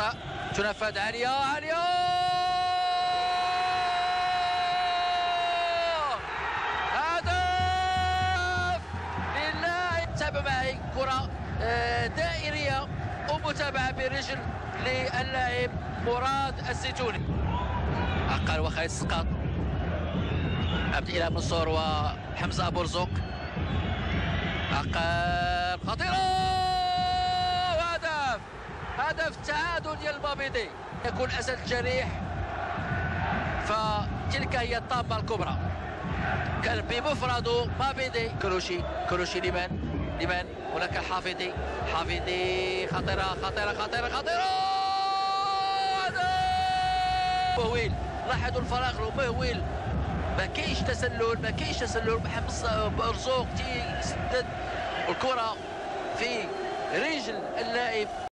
خطأ تنفذ عالية عالية هدف لله. تابع معي كرة دائرية ومتابعة برجل للاعب مراد الزيتوني. عقل وخالد السقاط، عبد الإله منصور وحمزة أبو رزوق. عقل خطيرة وهدف، هدف التعادل ديال بابيدي. يكون أسد الجريح، فتلك هي الطامة الكبرى. كان بمفرده بابيدي. كروشي لمن هناك الحافظي. خطيرة خطيرة خطيرة خطيرة مهويل. لاحظوا الفراغ مهويل، ما كاينش تسلل. محمد مرزوق تيسدد الكرة في رجل اللاعب